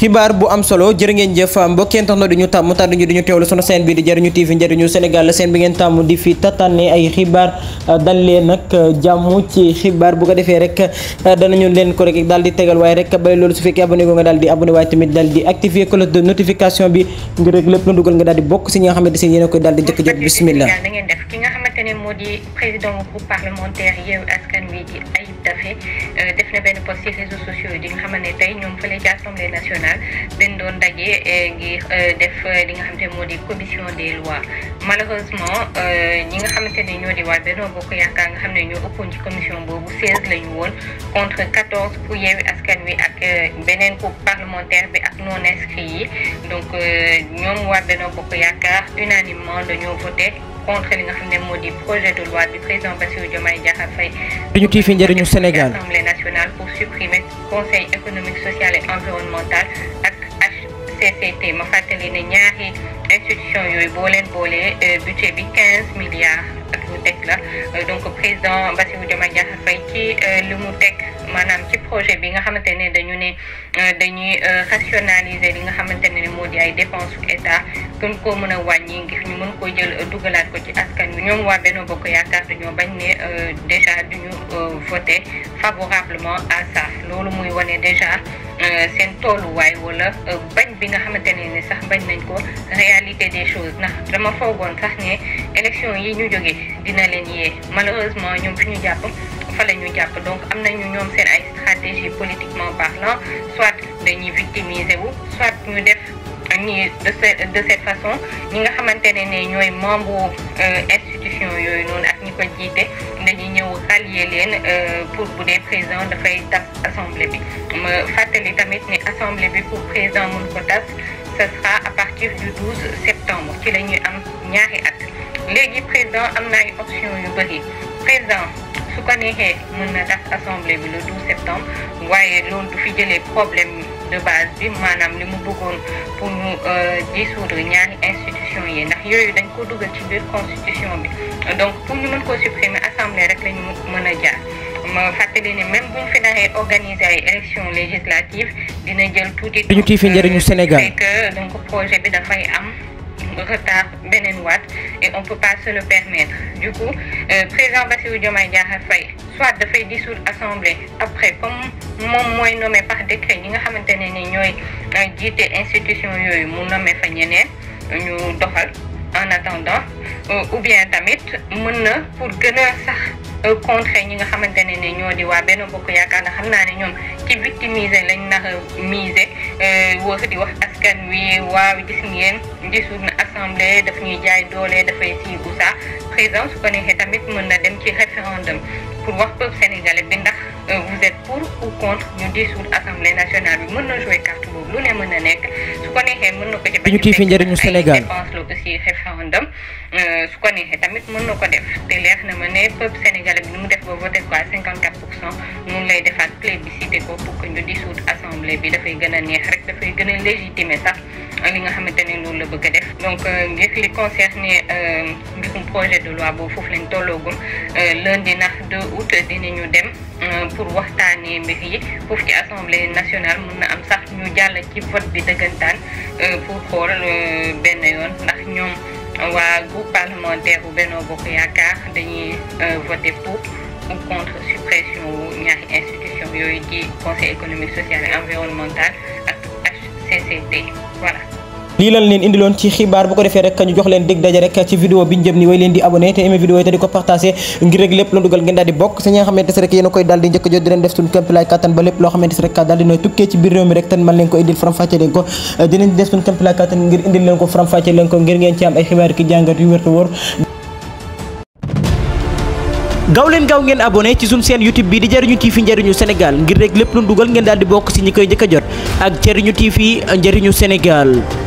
xibaar bu am solo jërë ngeen jëf mbokkeen tax na duñu tàmm tànduñu duñu teewlu sunu chaîne bi di Njariñu TV Njariñu Sénégal la chaîne bi ngeen tàmm di fi tataane ay xibaar dal leen nag jàmm ci xibaar bu ko defee rek danañu leen ko rek daal di tegal waaye rek bay loolu su fekkee abonné go nga daal di abonné waaye tamit daal di activer cloche de notification bi ngir rek lépp lu dugal nga daal di bokk si ñi nga xamante si yéen a koy daal di jëkk jot bismillah. da ngeen def ki nga xamante ne moo di président groupe parlementaire Yewwi Askan Wi di Ayib Daffé def na benn post ci réseaux sociaux yi di nga xamante ne tey ñoom fële ci assemblée nationale dañ doon daje ngir def li nga xamante ne moo di commission des lois malheureusement ñi nga xamante ne ñoo di waa Benno Bokk Yaakaar nga xam ne ñoo ëppoon ci commission boobu 16 la ñu woon contre 14 pour Yewwi Askan Wi ak beneen groupe parlementaire bi ak non inscrits yi donc ñoom waa Benno Bokk Yaakaar unanimement dañoo voté contre li nga xam ne moo di projet de loi du président Bassirou Diomaye Diakhar Faye Njariñu TV Njariñu Sénégal Assemblée nationale pour supprimer conseil économique social et environnemental ak HCCT ma fàttali ne ñaari institution yooyu boo leen boolee budget bi 15 milliards ak lu teg la donc président Bassirou Diomaye Diakhar Faye ci li mu teg maanaam ci projet bi nga xamante ne dañuy rationaliser li nga xamante ne moo di ay dépenses su état gën koo mën a wàññi ngir ñu mën koo jël dugalaat ko ci askan wi ñoom waa Benno Bokk Yaakaar dañoo bañ ne déjà duñu voté favorablement à ça loolu muy wane déjà seen tolluwaay wala bañ bi nga xamante ne sax bañ nañ ko réalité des choses ndax dama foogoon sax ne élection yi ñu jóge dina leen yee malheureusement ñoom fi ñu jàpp fa la ñu jàpp donc am nañu ñoom seen ay stratégie politiquement parlant soit dañuy victimiser wu soit ñu def ñi de cette façon ñi nga xamante ne ñooy membre institution yooyu noonu ak ñi ko jiite dañuy ñëw rallier leen pour bu dee président dafay tas assemblée bi ma fàttali tamit ne assemblée bi pour président mun ko tas ce sera à partir du 12 septembre ci la ñuy am ñaari at léegi président am na ay option yu bëri président su ko neexee mën na tas assemblée bi le 12 septembre waaye loolu du fi jëlee problème de base bi maanaam li mu bëggoon pour ñu dissoudre ñaari institution yi ndax yooyu dañ ko dugal ci biir constitution bi donc pour ñu mën koo supprimer assemblée rek la ñu mën a jaar ma fàttali ne même bu ñu fi naree organiser ay élections législatives dina jël tuuti. Njariñu TV Njariñu Sénégal que donc projet bi dafay am retard beneen waat et on peut pas se le permettre du coup président Bassirou Diomaye Diakhar Faye soit dafay dissoudre assemblée après comme moom mooy nommé par décret ñi nga xamante ne ni ñooy jiite institution yooyu mu nommé fa ñeneen ñu doxal en attendant ou bien tamit mën na pour gën a sax contre ñi nga xamante ne ni ñoo di waa Benno Bokk Yaakaar nga xam naa ne ñoom ci victimiser lañ nar a miser wër di wax askan wi waaw gis ngeen dissoudre na assemblée daf ñuy jaay doole dafay sii ou ça président su ko neexee tamit mën na dem ci référendum pour wax peuple sénégalais bi ndax vous êtes pour ou contre ñu dissoudre assemblée nationale bi mën na jouer carte boobu lu ne mën na nekk su ko neexee mën na ko ci Njariñu TV Njariñu Sénégal dépense la aussi référendum su ko neexee tamit mën na ko def te leer na ma ne peuple sénégalais bi ni mu def ba voté quoi 54% mun lay defaat plébiscité ko pour que ñu dissoudre assemblée bi dafay gën a neex rek dafay gën a légitimer sax li nga xamante ne loolu la bëgg a def donc ngir li concerné mbirum projet de loi boobu foofu lañ tolloogum lundi ndax 2 août dinañu dem pour waxtaanee mbir yi foofu ci assemblée nationale mun na am sax ñu jàll ci vote bi dëggantaan pour xool benn yoon ndax ñoom waa groupe parlementaire bu Benno Bokk Yaakaar dañuy voter pour ou contre suppression wu ñaari institution yooyu ci conseil économique social et environnemental ak HCCT voilà. lii lan leen indiloon ci xibaar bu ko defee rek ñu jox leen dig daje rek ci vidéo bi ñu jëm ni way leen di abonné te aimé vidéo yi te di ko partagé ngir rek lépp la dugal ngeen daal di bokk si ñi nga xamante si rek yéen a koy daal di njëkk jot di leen def suñu kéemtalaay kattan ba lépp loo xamante si rek daal dina tukkee ci biir réew mi rek tan man leen ko indil faram-fàcce leen ko dinañ def suñu kéemtalaay kattan ngir indil leen ko faram-fàcce leen ko ngir ngeen ci am ay xibaar ki jàngat yu wér te wóor gaaw leen gaaw ngeen abonné ci suñu chaîne YouTube bi di Njariñu TV Njariñu Sénégal ngir rek lépp lu dugal ngeen daal di bokk si ñi koy njëkk a jot ak Njariñu TV Njariñu Sénégal